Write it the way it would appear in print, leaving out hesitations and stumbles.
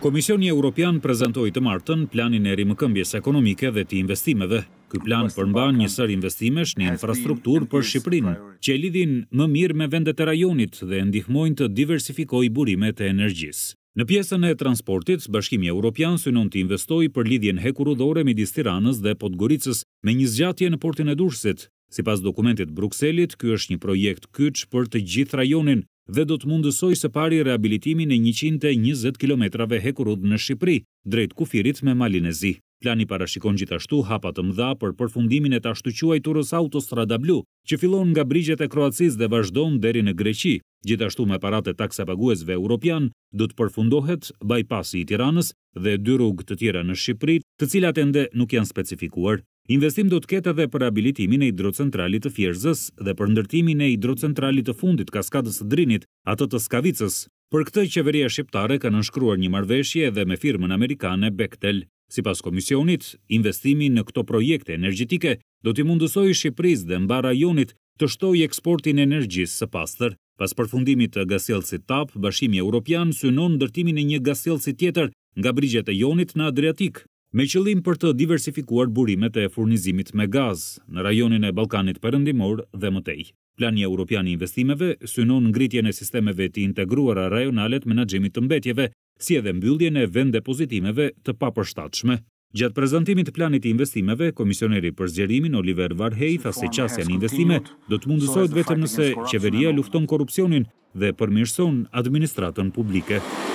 Komisioni Evropian prezentoi të martën planin e rimëkëmbjes ekonomike dhe të investimeve. Ky plan përmban një sër investimesh në infrastrukturë për Shqipërinë, që e lidhin më mirë me vendet e rajonit dhe ndihmojnë të diversifikojë burimet e energjisë. Në pjesën e transportit, Bashkimi Evropian synon të investojë për lidhjen hekurudhore midis Tiranës dhe Podgoricës me një zgjatje në portin e Durrësit. Sipas dokumentit Brukselit, ky është një projekt kyç për të gjithë rajonin dhe do të mundësoj së pari rehabilitimin e 120 kilometrave hekurudh në Shqipëri, drejt kufirit me Malinezi. Plani parashikon gjithashtu hapa të mëdha për përfundimin e të ashtu quajturës Autostrada Blu, që fillon nga brigjet e Kroacisë dhe vazhdon deri në Greqi. Gjithashtu me parat e taksapaguesve europian, do të përfundohet bypassi i Tiranës dhe 2 rrugë të tjera në Shqipëri, të cilat ende nuk janë specifikuar. Investim do të ketë edhe për rehabilitimin e hidrocentralit të Fierzës dhe për ndërtimin e hidrocentralit të fundit Kaskadës së Drinit, atë të Skavicës. Për këtë, qeveria shqiptare ka nënshkruar një marrëveshje edhe me firmën amerikane Bechtel. Sipas komisionit, investimi në këto projekte energjetike do t'i mundësojë Shqipërisë dhe mbar rajonit të shtojë eksportin e energjisë së pastër. Pas përfundimit të gasjellësit TAP, Bashkimi Evropian synon ndërtimin e një gasjellësi tjetër nga brigjet e Jonit në Adriatik, me qëllim për të diversifikuar burimet e furnizimit me gaz në rajonin e Ballkanit Perëndimor dhe mëtej. Plani Evropian i investimeve synon ngritjen e sistemeve të integruara rajonale të menaxhimit të mbetjeve, si edhe mbylljen e vendepozitimeve të papërshtatshme. Gjatë prezantimit të planit të investimeve, komisioneri për zgjerimin Oliver Varhej tha se qasja në investime do të mundësohet vetëm nëse qeveria lufton korrupsionin dhe përmirëson administratën publike.